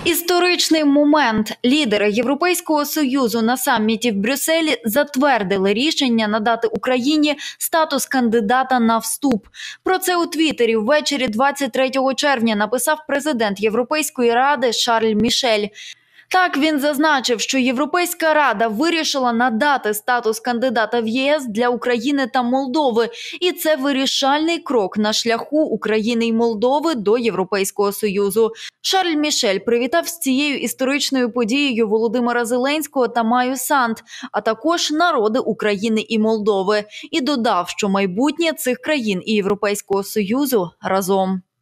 Історичний момент. Лідери Європейського Союзу на саміті в Брюсселі затвердили рішення надати Україні статус кандидата на вступ. Про це у Твіттері ввечері 23 червня написав президент Європейської ради Шарль Мішель. Так, він зазначив, що Європейська рада вирішила надати статус кандидата в ЄС для України та Молдови. І це вирішальний крок на шляху України й Молдови до Європейського Союзу. Шарль Мішель привітав з цією історичною подією Володимира Зеленського та Майю Санду, а також народи України і Молдови. І додав, що майбутнє цих країн і Європейського Союзу разом.